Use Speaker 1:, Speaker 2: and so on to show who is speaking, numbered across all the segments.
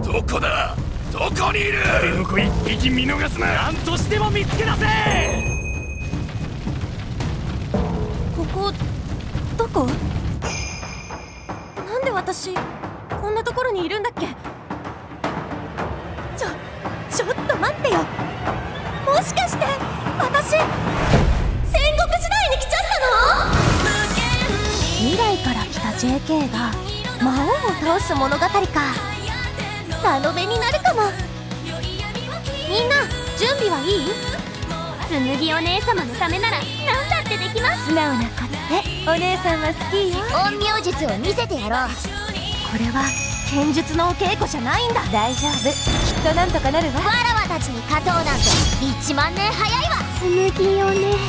Speaker 1: どこだ、どこにいる。
Speaker 2: 誰の子一匹見逃すな。
Speaker 1: 何としても見つけ出せ。
Speaker 3: ここどこ？なんで私こんなところにいるんだっけ？ちょっと待ってよ。もしかして私戦国時代に来ちゃったの？未来から来た JK が魔王を倒す物語か。ラノベになるかも。みんな準備はいい？
Speaker 4: 紬お姉様のためなら何だってできます。
Speaker 3: 素直な子ってお姉さんは好きよ。
Speaker 4: 陰陽術を見せてやろう。
Speaker 3: これは剣術のお稽古じゃないんだ。大丈夫、きっとなんとかなるわ。
Speaker 4: わらわたちに勝とうなんて1万年早いわ。紬お姉様。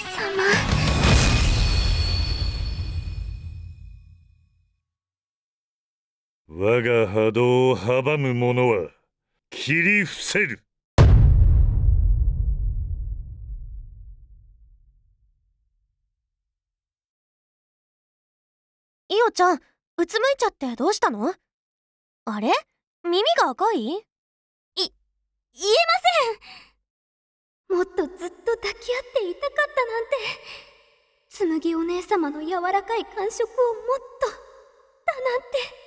Speaker 5: 我が波動を阻む者は切り伏せる。
Speaker 3: イオちゃん、うつむいちゃってどうしたの？あれ？耳が赤い？
Speaker 4: 言えません。もっとずっと抱き合っていたかったなんて。紬お姉様の柔らかい感触をもっとだなんて。